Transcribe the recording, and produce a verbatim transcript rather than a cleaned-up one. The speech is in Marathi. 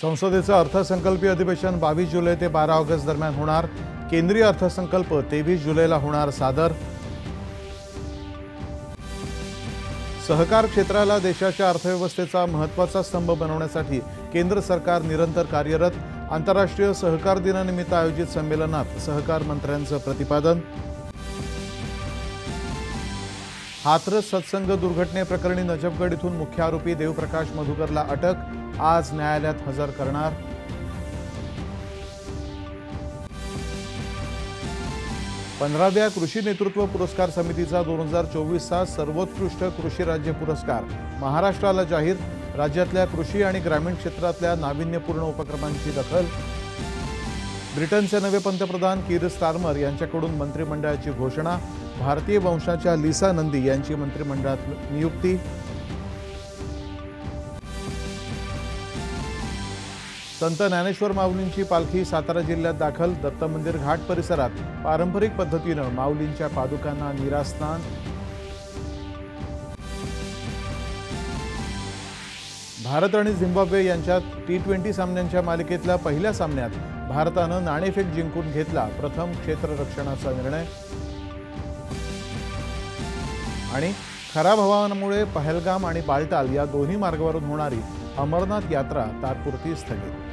संसदेचं अर्थसंकल्पीय अधिवेशन बावीस जुलै ते बारा ऑगस्ट दरम्यान होणार। केंद्रीय अर्थसंकल्प तेवीस जुलैला होणार सादर। सहकार क्षेत्राला देशाच्या अर्थव्यवस्थेचा महत्त्वाचा स्तंभ बनवण्यासाठी केंद्र सरकार निरंतर कार्यरत। आंतरराष्ट्रीय सहकार दिनानिमित्त आयोजित संमेलनात सहकार मंत्र्यांचं प्रतिपादन। हाथरस सत्संग दुर्घटनेप्रकरणी नजफगड इथून मुख्य आरोपी देवप्रकाश मधुकरला अटक, आज न्यायालयात हजर करणार। पंधराव्या कृषी नेतृत्व पुरस्कार समितीचा दोन हजार चोवीसचा सर्वोत्कृष्ट कृषी राज्य पुरस्कार महाराष्ट्राला जाहीर। राज्यातल्या कृषी आणि ग्रामीण क्षेत्रातल्या नाविन्यपूर्ण उपक्रमांची दखल। ब्रिटनचे नवे पंतप्रधान कीर स्टारमर यांच्याकडून मंत्रिमंडळाची घोषणा। भारतीय वंशाच्या लिसा नंदी यांची मंत्रिमंडळात नियुक्ती। संत ज्ञानेश्वर माऊलींची पालखी सातारा जिल्ह्यात दाखल। दत्त मंदिर घाट परिसरात पारंपरिक पद्धतीनं माऊलींच्या पादुकांना निरास्नान। भारत आणि झिम्बाब्वे यांच्यात टी ट्वेंटी सामन्यांच्या मालिकेतल्या पहिल्या सामन्यात भारतानं नाणेफेक जिंकून घेतला प्रथम क्षेत्ररक्षणाचा निर्णय। आणि खराब हवामानामुळे पहलगाम आणि बाल्टाल या दोन्ही मार्गावरून होणारी अमरनाथ यात्रा तात्पुरती स्थगित।